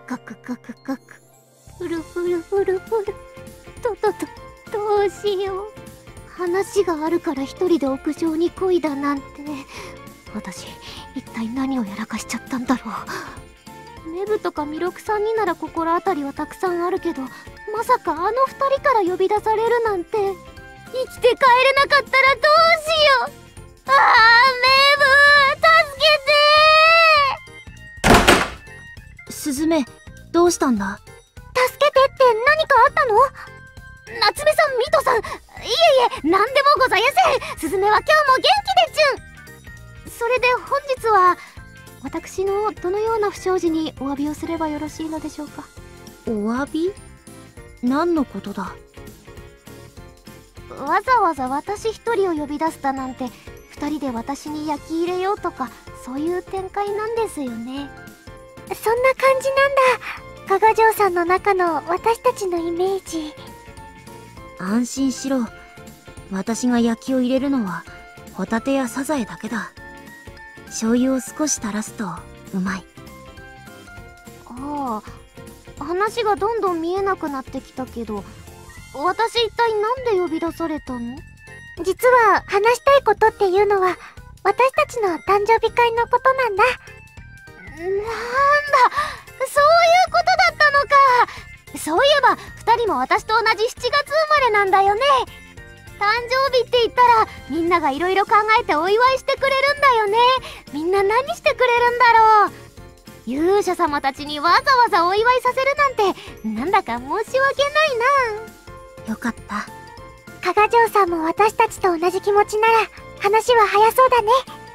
カクカクカク、フルフルフルフル。どうしよう。話があるから一人で屋上に漕いだなんて。私、一体何をやらかしちゃったんだろう。メブとかミロクさんになら心当たりはたくさんあるけど、まさかあの二人から呼び出されるなんて。生きて帰れなかったらどうしよう。ああ、メブ助けてスズメ、どうしたんだ？ 助けてって何かあったの？夏目さん、ミトさん、いえ、何でもございやせん。スズメは今日も元気でちゅん。それで本日は私のどのような不祥事にお詫びをすればよろしいのでしょうか？ お詫び？何のことだ？ わざわざ私一人を呼び出したなんて、二人で私に焼き入れようとか、そういう展開なんですよね。そんな感じなんだ。加賀城さんの中の私たちのイメージ。 安心しろ。私が焼きを入れるのはホタテやサザエだけだ。醤油を少し垂らすとうまい。 ああ、話がどんどん見えなくなってきたけど、私一体なんで呼び出されたの？実は話したいことっていうのは私たちの誕生日会のことなんだ。なんだ、そういうことだったのか。そういえば2人も私と同じ7月生まれなんだよね。誕生日って言ったらみんながいろいろ考えてお祝いしてくれるんだよね。みんな何してくれるんだろう。勇者様たちにわざわざお祝いさせるなんて、なんだか申し訳ないな。 よかった。 加賀城さんも私たちと同じ気持ちなら話は早そうだね。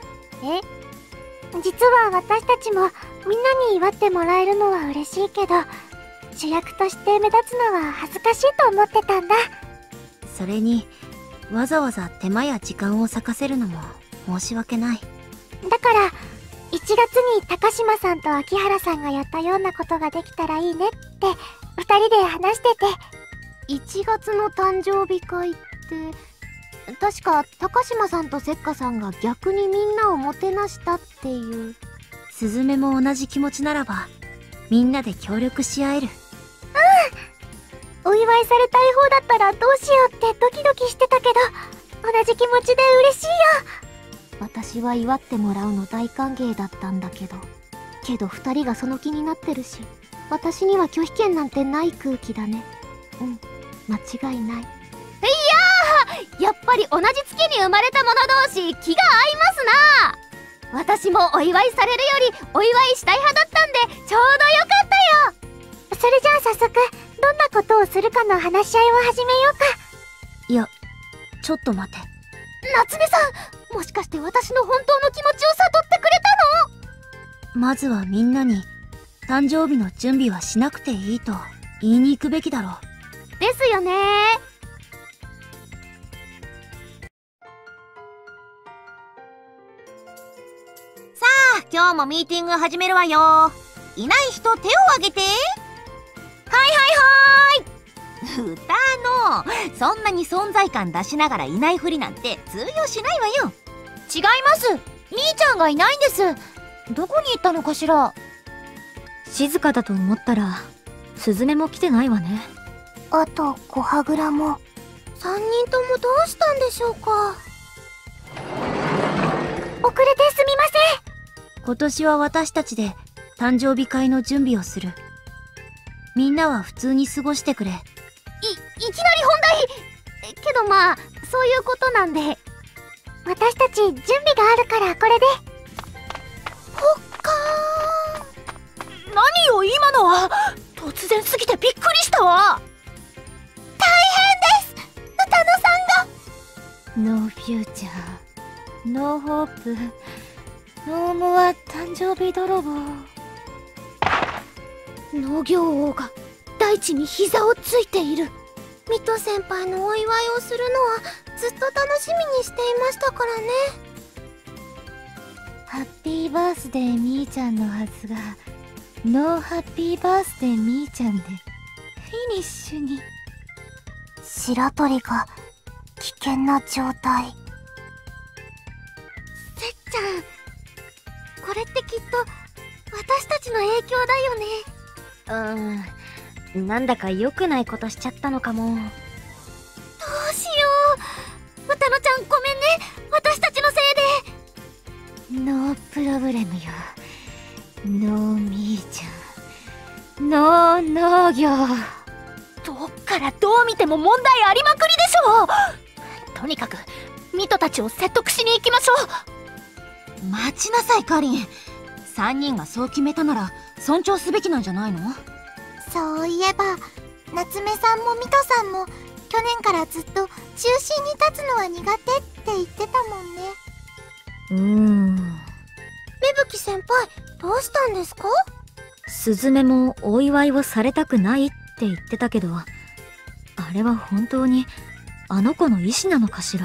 実は私たちもみんなに祝ってもらえるのは嬉しいけど、主役として目立つのは恥ずかしいと思ってたんだ。 それにわざわざ手間や時間を割かせるのも申し訳ない。 だから1月に高島さんと秋原さんがやったようなことができたらいいねって2人で話してて。1月の誕生日会って確か高島さんとせっかさんが逆にみんなをもてなしたっていう。 スズメも同じ気持ちならばみんなで協力し合える。 お祝いされたい方だったらどうしようってドキドキしてたけど、同じ気持ちで嬉しいよ。私は祝ってもらうの大歓迎だったんだけど2人がその気になってるし、私には拒否権なんてない空気だね。間違いない。やっぱり同じ月に生まれた者同士、気が合いますな。私もお祝いされるよりお祝いしたい派だったんでちょうどよかったよ。それじゃあ早速どんなことをするかの話し合いを始めようか。 いや、ちょっと待て。 夏目さん、もしかして私の本当の気持ちを悟ってくれたの？ まずはみんなに誕生日の準備はしなくていいと言いに行くべきだろう。 ですよね。 さあ、今日もミーティング始めるわよ。いない人手を挙げて。歌のそんなに存在感出しながらいないふりなんて通用しないわよ。 違います。みーちゃんがいないんです。どこに行ったのかしら。 静かだと思ったらスズメも来てないわね。 あと小羽倉も。3人ともどうしたんでしょうか。遅れてすみません。 今年は私たちで誕生日会の準備をする。みんなは普通に過ごしてくれ。 いきなり本題けど、まあそういうことなんで。私たち準備があるからこれで。ほっかー。 何よ今のは。突然すぎてびっくりしたわ。 大変です、歌野さんが。 ノーフューチャー、ノーホープ、ノーモア誕生日泥棒。 農業王が大地に膝をついている。ミト先輩のお祝いをするのはずっと楽しみにしていましたからね。 ハッピーバースデーみーちゃんのはずがノーハッピーバースデーみーちゃんでフィニッシュに。 白鳥が危険な状態。せっちゃん、これってきっと私たちの影響だよね。 なんだか良くないことしちゃったのかも。 どうしよう。歌乃ちゃんごめんね。私たちのせいで。ノープロブレムよ。ノーミーちゃん。ノー農業。 どっからどう見ても問題ありまくりでしょ。とにかくミトたちを説得しに行きましょう。待ちなさいカリン。3人がそう決めたなら尊重すべきなんじゃないの？ そういえば夏目さんもミトさんも去年からずっと中心に立つのは苦手って言ってたもんね。芽吹先輩、どうしたんですか？ スズメもお祝いをされたくないって言ってたけど、あれは本当にあの子の意思なのかしら。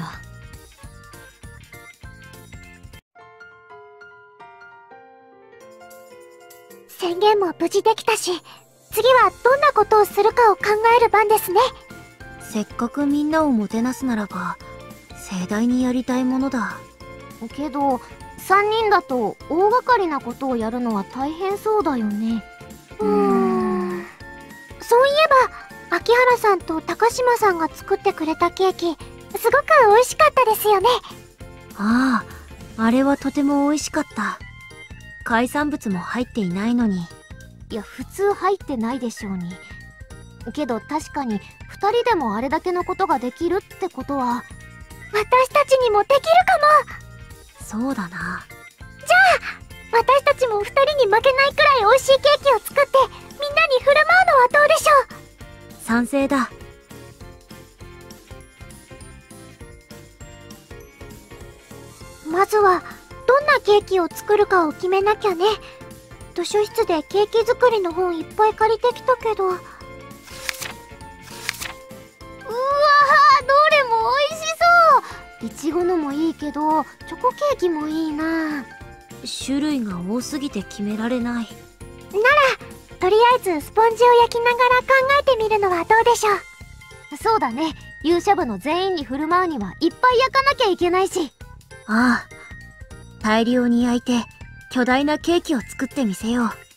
宣言も無事できたし、次はどんなことをするかを考える番ですね。 せっかくみんなをもてなすならば盛大にやりたいものだ。 けど3人だと大掛かりなことをやるのは大変そうだよね。そういえば秋原さんと高島さんが作ってくれたケーキ、すごく美味しかったですよね。 ああれはとても美味しかった。海産物も入っていないのに。 いや、普通入ってないでしょうに。けど確かに2人でもあれだけのことができるってことは、私たちにもできるかも。 そうだな。 じゃあ私たちも2人に負けないくらい美味しいケーキを作ってみんなに振る舞うのはどうでしょう？ 賛成だ。 まずはどんなケーキを作るかを決めなきゃね。図書室でケーキ作りの本いっぱい借りてきたけど。うわー、どれも美味しそう。いちごのもいいけどチョコケーキもいいな。 種類が多すぎて決められない。 ならとりあえずスポンジを焼きながら考えてみるのはどうでしょう？そうだね。勇者部の全員に振る舞うにはいっぱい焼かなきゃいけないし。 ああ、大量に焼いて巨大なケーキを作ってみせよう。 加賀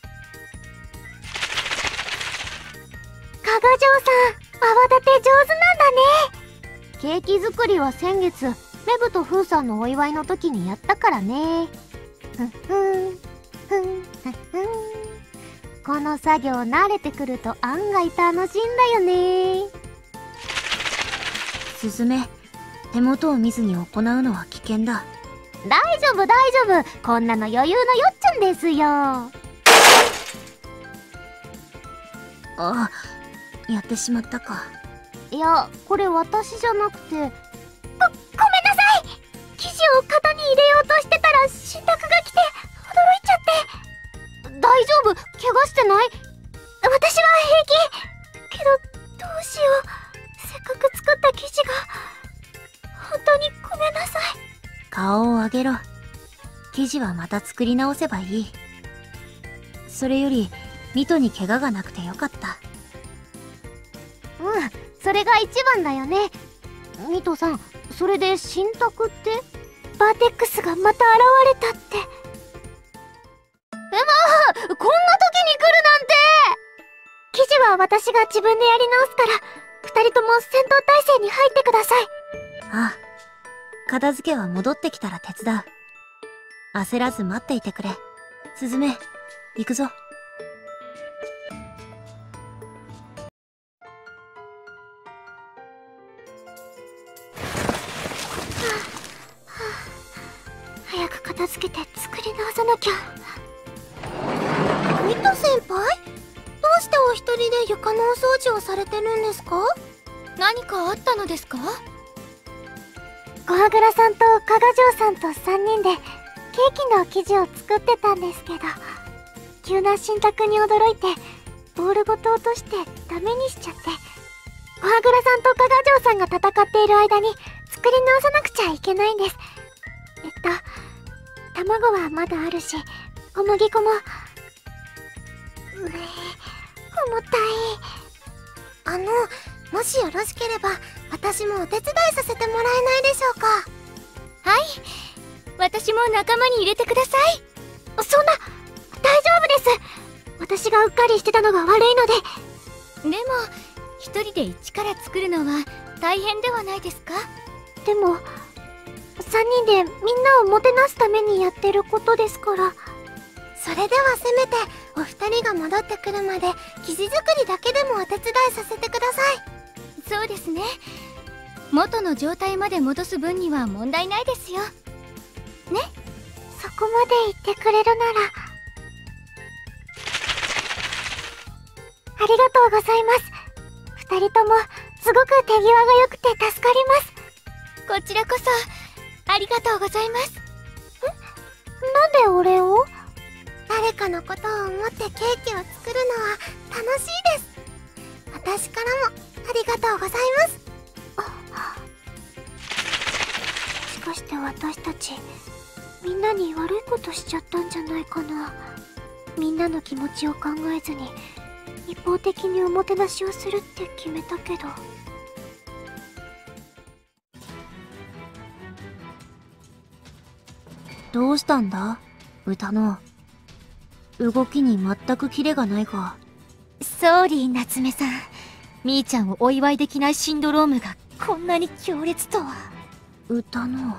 城さん、泡立て上手なんだね。ケーキ作りは先月メブとフーさんのお祝いの時にやったからね。この作業慣れてくると案外楽しいんだよね。 スズメ、手元を見ずに行うのは危険だ。 大丈夫大丈夫、こんなの余裕のよっちゃんですよ。 あ、やってしまったか。 いや、これ私じゃなくて。ごめんなさい。生地を型に入れようとしてたら信託が来て驚いちゃって。大丈夫？怪我してない？私は平気。けどどうしよう。せっかく作った生地が。本当にごめんなさい。 顔を上げろ。生地はまた作り直せばいい。それよりミトに怪我がなくてよかった。 それが一番だよね。ミトさん、それで信託って？バーテックスがまた現れたって。こんな時に来るなんて。生地は私が自分でやり直すから2人とも戦闘態勢に入ってください。 ああ、片付けは戻ってきたら手伝う。焦らず待っていてくれ。スズメ、行くぞ。 早く片付けて作り直さなきゃ。ミト先輩、どうしてお一人で床のお掃除をされてるんですか？ 何かあったのですか？ 小羽倉さんと加賀城さんと3人でケーキの生地を作ってたんですけど、急な信託に驚いてボールごと落としてダメにしちゃって、小羽倉さんと加賀城さんが戦っている間に作り直さなくちゃいけないんです。卵はまだあるし、小麦粉も重たい。もしよろしければ私もお手伝いさせてもらえないでしょうか？ はい、私も仲間に入れてください。 そんな、大丈夫です。 私がうっかりしてたのが悪いので。 でも一人で一から作るのは大変ではないですか？ でも3人でみんなをもてなすためにやってることですから。それではせめてお二人が戻ってくるまで生地作りだけでもお手伝いさせてください。 そうですね。元の状態まで戻す分には問題ないですよ。ね？ そこまで言ってくれるなら。ありがとうございます。二人ともすごく手際が良くて助かります。 こちらこそありがとうございます。 なんでお礼を？ 誰かのことを思ってケーキを作るのは楽しいです。私からもありがとうございます。 もしかして私たちみんなに悪いことしちゃったんじゃないかな。みんなの気持ちを考えずに一方的におもてなしをするって決めたけど。 どうしたんだ歌の。動きに全くキレがないが。 ソーリー夏目さん、みーちゃんをお祝いできないシンドロームがこんなに強烈とは。 歌の、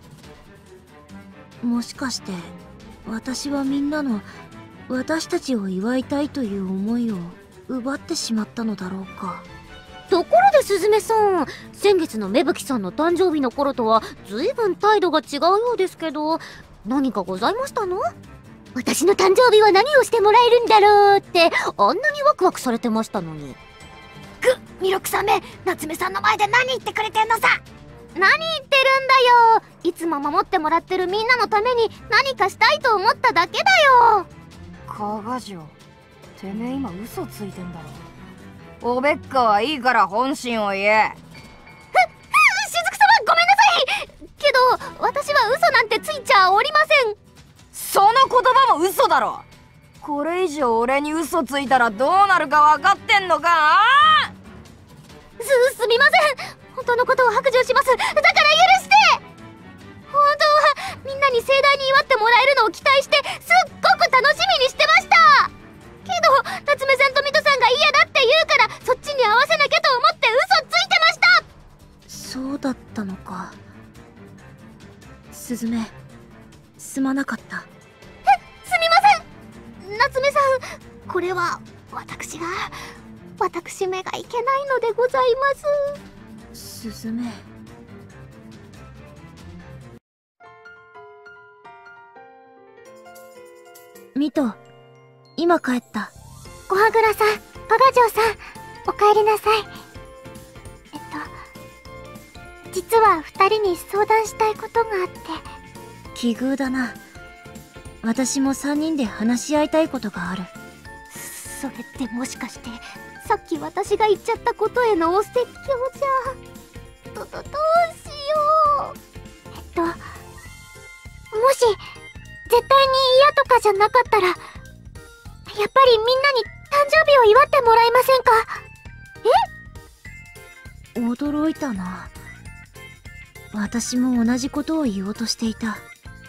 もしかして私はみんなの私たちを祝いたいという思いを奪ってしまったのだろうか。 ところで鈴芽さん、先月の芽吹さんの誕生日の頃とは随分態度が違うようですけど、何かございましたの？私の誕生日は何をしてもらえるんだろうってあんなにワクワクされてましたのに。 ミロクサメ、夏目さんの前で何言ってくれてんのさ。 何言ってるんだよ。いつも守ってもらってるみんなのために何かしたいと思っただけだよ。 加賀城、てめえ今嘘ついてんだろ。おべっかはいいから本心を言え。 雫様ごめんなさい。けど私は嘘なんてついちゃおりません。 その言葉も嘘だろ。これ以上俺に嘘ついたらどうなるか分かってんのか？ すみません。本当のことを白状します。だから許して。本当はみんなに盛大に祝ってもらえるのを期待してすっごく楽しみにしてました。けど夏目さんとミトさんが嫌だって言うからそっちに合わせなきゃと思って嘘ついてました。 そうだったのか。スズメ、すまなかった。 すみません夏目さん。これは私目がいけないのでございます。 スズメ、ミト、今帰った。 小羽倉さん、加賀城さん、お帰りなさい。実は二人に相談したいことがあって。 奇遇だな。私も3人で話し合いたいことがある。 それってもしかしてさっき私が言っちゃったことへのお説教じゃ。どうしよう。もし絶対に嫌とかじゃなかったらやっぱりみんなに誕生日を祝ってもらえませんか？ 驚いたな。私も同じことを言おうとしていた。 本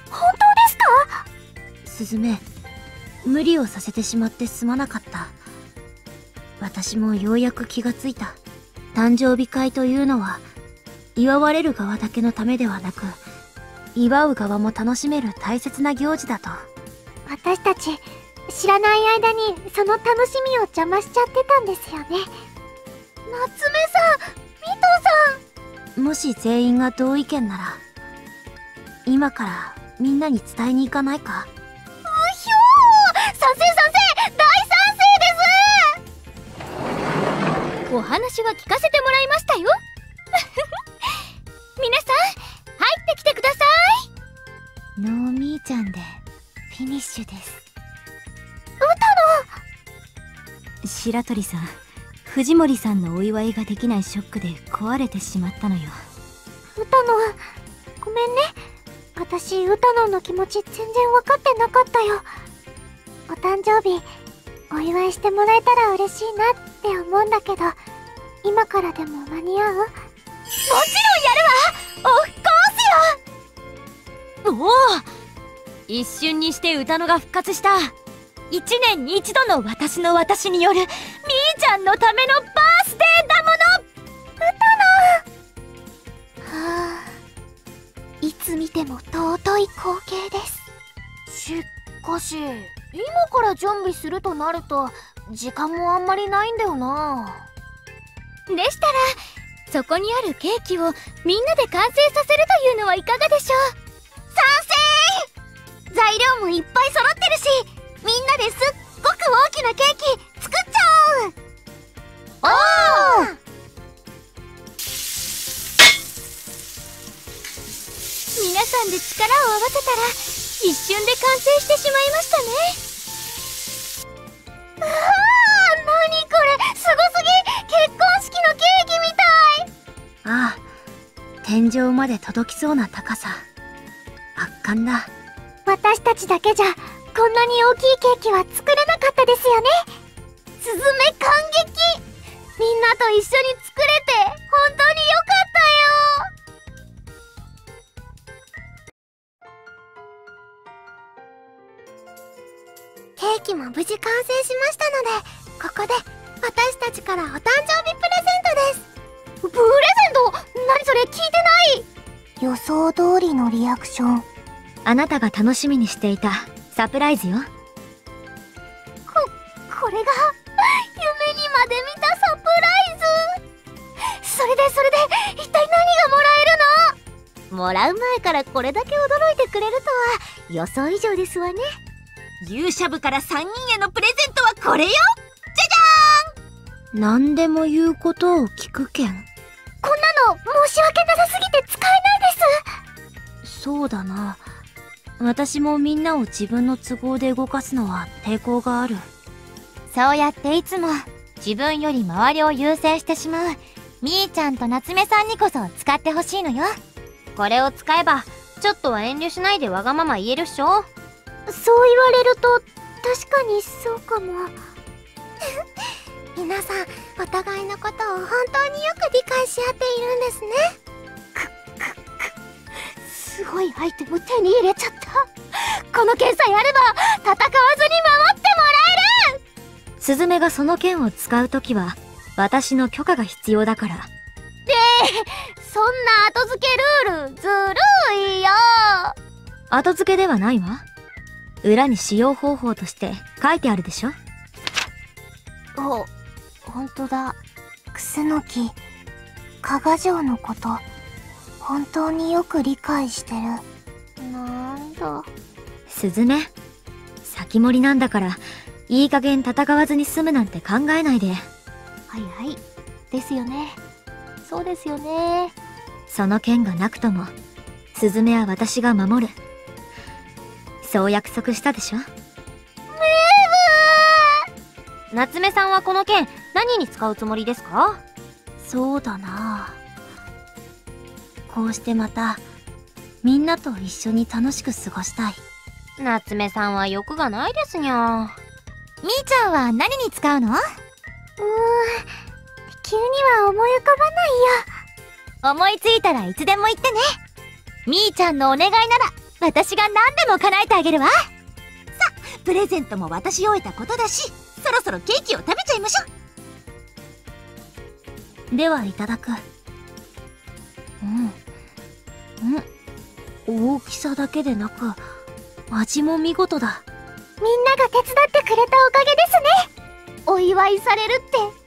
当ですか？ スズメ、無理をさせてしまってすまなかった。私もようやく気がついた。誕生日会というのは祝われる側だけのためではなく、祝う側も楽しめる大切な行事だと。 私たち知らない間にその楽しみを邪魔しちゃってたんですよね。夏目さん、ミトさん。 もし全員が同意見なら今からみんなに伝えに行かないか？ 賛成大賛成です。 お話は聞かせてもらいましたよ。皆さん入ってきてください。 ノーミーちゃんでフィニッシュです。 白鳥さん、藤森さんのお祝いができないショックで壊れてしまったのよ。 歌野、ごめんね。私歌野の気持ち全然分かってなかったよ。お誕生日お祝いしてもらえたら嬉しいなって思うんだけど、今からでも間に合う？もちろんやるわ。オフコースよ。 おお、一瞬にして歌野が復活した。 1年に1度の私の私によるみーちゃんのためのバースデーだもの。 はあ、いつ見ても尊い光景です。 しかし今から準備するとなると時間もあんまりないんだよな。 でしたらそこにあるケーキをみんなで完成させるというのはいかがでしょう。賛成。材料もいっぱい揃ってるし、みんなですっごく大きなケーキ作っちゃおう。おー、皆さんで力を合わせたら一瞬で完成してしまいましたね。うわー、なにこれ、すごすぎ。結婚式のケーキみたい。 ああ、天井まで届きそうな高さ。圧巻だ。 私たちだけじゃこんなに大きいケーキは作れなかったですよね。 スズメ感激。みんなと一緒に作れて本当によかったよ。 ケーキも無事完成しましたので、ここで私たちからお誕生日プレゼントです。 プレゼント？何それ、聞いてない。 予想通りのリアクション。 あなたが楽しみにしていたサプライズよ。 これが夢にまで見たサプライズ。それで一体何がもらえるの？もらう前からこれだけ驚いてくれるとは予想以上ですわね。勇者部から3人へのプレゼントはこれよ。じゃじゃーん。 何でも言うことを聞くけん。 こんなの申し訳なさすぎて使えないです。 そうだな。私もみんなを自分の都合で動かすのは抵抗がある。 そうやっていつも自分より周りを優先してしまうみーちゃんと夏目さんにこそ使ってほしいのよ。これを使えばちょっとは遠慮しないでわがまま言えるっしょ。 そう言われると確かにそうかも。皆さんお互いのことを本当によく理解し合っているんですね。 すごいアイテム手に入れちゃった。この剣さえあれば戦わずに守ってもらえる。 スズメがその剣を使うときは私の許可が必要だから。 そんな後付けルールずるいよ。 後付けではないわ。裏に使用方法として書いてあるでしょ。 ほんとだ。クスノキ、加賀城のこと本当によく理解してる。なんだ。 スズメ、先盛りなんだからいい加減戦わずに済むなんて考えないで。 はいはい。ですよね。そうですよね。 その剣がなくともスズメは私が守る。そう約束したでしょ。 夏目さんはこの剣何に使うつもりですか？ そうだな。こうしてまたみんなと一緒に楽しく過ごしたい。 夏目さんは欲がないですにゃ。みーちゃんは何に使うの？ 急には思い浮かばないよ。 思いついたらいつでも言ってね。みーちゃんのお願いなら私が何でも叶えてあげるわ。さあ、プレゼントも渡し終えたことだし、そろそろケーキを食べちゃいましょう。ではいただく。大きさだけでなく味も見事だ。 みんなが手伝ってくれたおかげですね。お祝いされるって